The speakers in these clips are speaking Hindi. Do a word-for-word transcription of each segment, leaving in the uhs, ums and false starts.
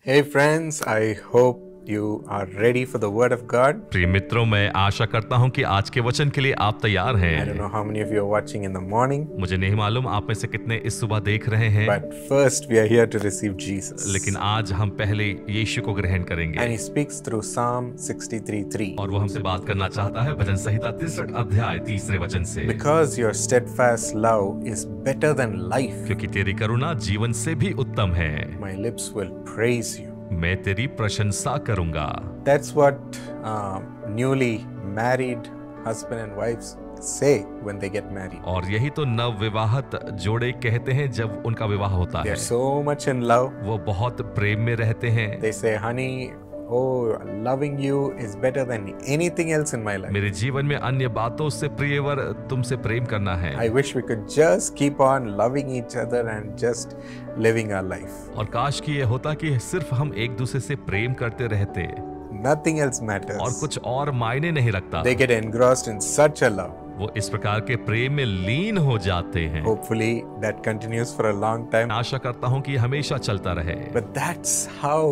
Hey friends, I hope you are ready for the word of God. प्रिय मित्रों, मैं आशा करता हूं कि आज के वचन के लिए आप तैयार I don't हैं। know how many of you are watching in the morning, मुझे नहीं मालूम आप में से कितने इस सुबह देख रहे हैं, but first we are here to receive Jesus. लेकिन आज हम पहले यीशु को ग्रहण And करेंगे he speaks through Psalm sixty-three three. और वो हमसे बात करना चाहता है भजन संहिता तिरसठ अध्याय तीसरे वचन से। Because your steadfast love is better than life, क्योंकि तेरी करुणा जीवन से भी उत्तम है, my lips will praise you. मैं तेरी प्रशंसा करूंगा। That's what um, newly married husband and wives say when they get married. और यही तो नव विवाहित जोड़े कहते हैं जब उनका विवाह होता They है। are so much in love. वो बहुत प्रेम में रहते हैं। They say, honey, oh, loving you is better than anything else in my life. मेरे जीवन में अन्य बातों से प्रियवर तुमसे प्रेम करना है। I wish we could just keep on loving each other and just living our life. और काश कि ये होता कि सिर्फ हम एक दूसरे से प्रेम करते रहते Nothing else matters. और कुछ और मायने नहीं रखता। They get engrossed in such a love. वो इस प्रकार के प्रेम में लीन हो जाते हैं। Hopefully that continues for a long time. आशा करता हूँ कि हमेशा चलता रहे। But that's how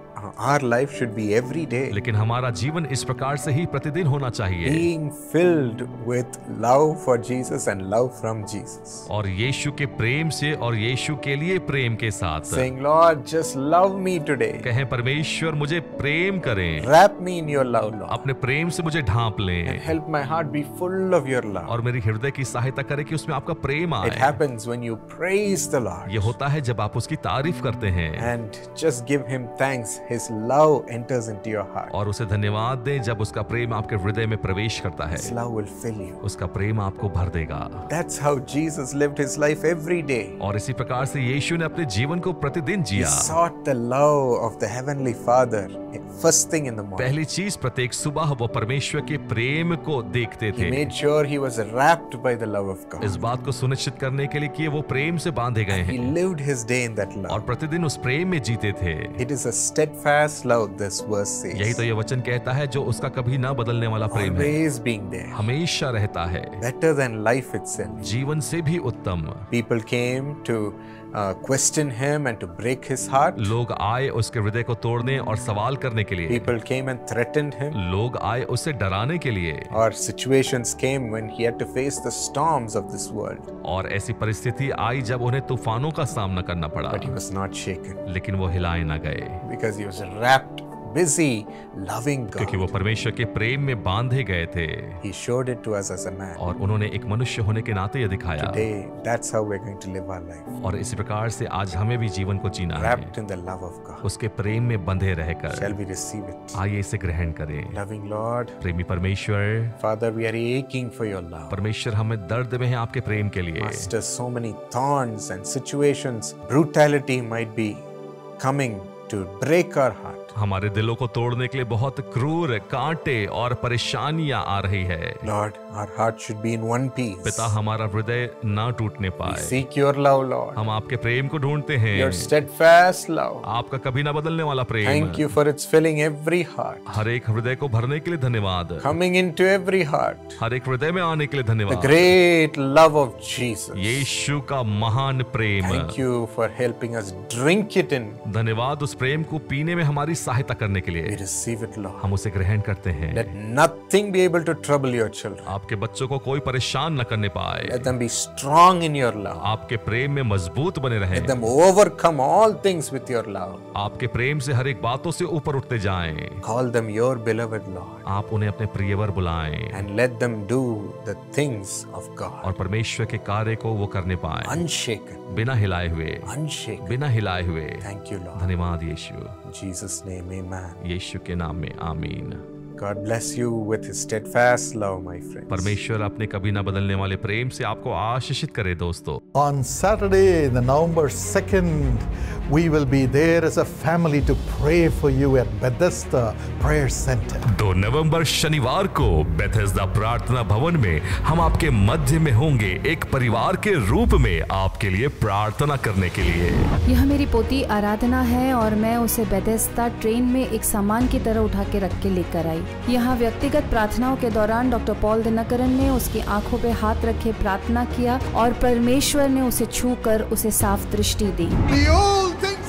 our life should be every day. लेकिन हमारा जीवन इस प्रकार से ही प्रतिदिन होना चाहिए, Being filled with love for Jesus and love from Jesus. और यीशु के प्रेम से और यीशु के लिए प्रेम के साथ Saying, Lord, just love me today. कहें परमेश्वर मुझे प्रेम करें, Wrap me in your love, Lord. अपने प्रेम से मुझे ढांप लें Help my heart be full of your love. और मेरी हृदय की सहायता करें कि उसमें आपका प्रेम It आए। happens when you praise the Lord ये होता है जब आप उसकी तारीफ करते हैं and just give him thanks. His love enters into your heart. और उसे धन्यवाद दें जब उसका प्रेम आपके हृदय में प्रवेश करता है। His love will fill you. उसका प्रेम आपको भर देगा। That's how Jesus lived his life every day. और इसी प्रकार से यीशु ने अपने जीवन को प्रतिदिन He Jiya. sought the love of the heavenly Father first thing in the morning. पहली चीज प्रत्येक सुबह वो परमेश्वर के प्रेम को देखते He थे, made sure he was wrapped by the love of God. इस बात को सुनिश्चित करने के लिए कि वो प्रेम से बांधे गए He हैं lived his day in that और love. प्रतिदिन उस प्रेम में जीते थे। It is a steadfast love, this verse यही तो says. ये वचन कहता है जो उसका कभी ना बदलने वाला प्रेम है, Always being there. हमेशा रहता है, Better than life itself. जीवन से भी उत्तम। People came to uh, question him and to break his heart. लोग आए उसके हृदय को तोड़ने और सवाल करने के लिए, People came and threatened him. लोग आए उसे डराने के लिए, Or situations came when he had to face the storms of this world. और ऐसी परिस्थिति आई जब उन्हें तूफानों का सामना करना पड़ा, But he was not shaken लेकिन वो हिलाए ना गए because he was wrapped, busy, loving क्योंकि वो God. परमेश्वर के प्रेम में बांधे गए थे He showed it to us as a man. और उन्होंने एक मनुष्य होने के नाते ये दिखाया। Today, that's how we're going to live our life. और इसी प्रकार से आज हमें भी जीवन को जीना है, Wrapped in the love of God. उसके प्रेम में बंधे रहकर। Shall we receive it? आइए इसे ग्रहण करें। Loving Lord, प्रेमी परमेश्वर, Father, we are aching for your love. परमेश्वर हमें दर्द में है आपके प्रेम के लिए। Master, so many thorns and situations, brutality might be coming to break our heart. हमारे दिलों को तोड़ने के लिए बहुत क्रूर कांटे और परेशानियां आ रही है। Lord, our heart should be in one piece. पिता, हमारा हृदय ना टूटने We पाए। seek your love, Lord. हम आपके प्रेम को ढूंढते हैं, Your steadfast love. आपका कभी ना बदलने वाला प्रेम। Thank you for its filling every heart. हर एक हृदय को भरने के लिए धन्यवाद, Coming into every heart. हर एक हृदय में आने के लिए The धन्यवाद। great love of Jesus. यीशु का महान प्रेम, Thank you for helping us drink it in. धन्यवाद उस प्रेम को पीने में हमारी सहायता करने के We लिए। receive it, Lord. हम उसे ग्रहण करते हैं। Let nothing be able to trouble your children. आपके बच्चों को कोई परेशान न करने पाए। Let them be strong in your love. आपके प्रेम में मजबूत बने रहें। Let them overcome all things with your love. आपके प्रेम से हर एक बातों से ऊपर उठते जाएं। Call them your beloved Lord. आप उन्हें अपने प्रियवर बुलाएं And let them do the things of God. और परमेश्वर के कार्य को वो करने पाए, Unshaken. बिना हिलाए हुए, Unshaken. बिना हिलाए हुए। Thank you, Lord. धन्यवाद यीशु, In Jesus' name, amen. यीशु के नाम में आमीन। God bless you with his steadfast love, my friends. परमेश्वर अपने कभी ना बदलने वाले प्रेम से आपको आशीषित करे दोस्तों। On Saturday, the November second, we will be there as a family to pray for you at Bethesda Prayer Center. दो नवंबर शनिवार को बेथेस्दा प्रार्थना भवन में हम आपके मध्य में होंगे, एक परिवार के रूप में आपके लिए प्रार्थना करने के लिए। यह मेरी पोती आराधना है और मैं उसे बेथेस्दा ट्रेन में एक सामान की तरह उठा के रख के लेकर आई। यहाँ व्यक्तिगत प्रार्थनाओं के दौरान डॉक्टर पॉल दिनकरन ने उसकी आंखों पे हाथ रखे प्रार्थना किया और परमेश्वर ने उसे छू कर उसे साफ दृष्टि दी। The old things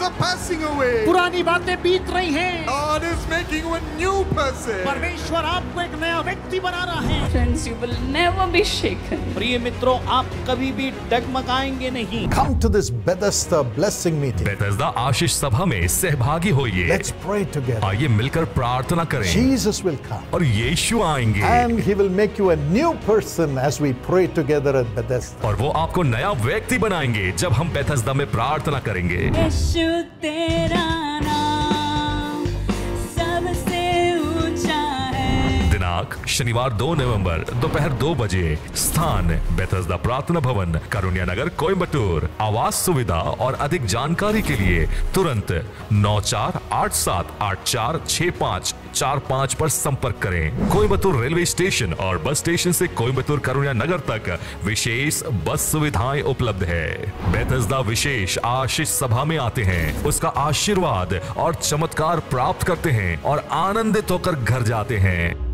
are passing away. पुरानी बातें बीत रही हैं। God is making you a new person. परमेश्वर आपको एक नया व्यक्ति बना रहा है। Friends, you will never be shaken. प्रिय मित्रों, आप कभी भी डगमगाएंगे नहीं। Come to this Bethesda blessing meeting. Bethesda आशीष सभा में सहभागी होइए। Let's pray together. आइए मिलकर प्रार्थना करें Jesus will come. और यीशु आएंगे And he will make you a new person as we pray together at Bethesda. और वो आपको नया व्यक्ति बनाएंगे जब हम बेथेस्दा में प्रार्थना करेंगे। यीशु तेरा नाम सबसे ऊंचा है। दिनांक शनिवार दो नवंबर दोपहर दो बजे। स्थान बेथेस्दा प्रार्थना भवन, कारुण्या नगर, कोयम्बटूर। आवास सुविधा और अधिक जानकारी के लिए तुरंत नौ चार आठ सात आठ चार छह पाँच चार पाँच पर संपर्क करें। कोयम्बटूर रेलवे स्टेशन और बस स्टेशन से कोयम्बटूर कारुण्या नगर तक विशेष बस सुविधाएं उपलब्ध है। बेथेस्दा विशेष आशीष सभा में आते हैं, उसका आशीर्वाद और चमत्कार प्राप्त करते हैं और आनंदित होकर घर जाते हैं।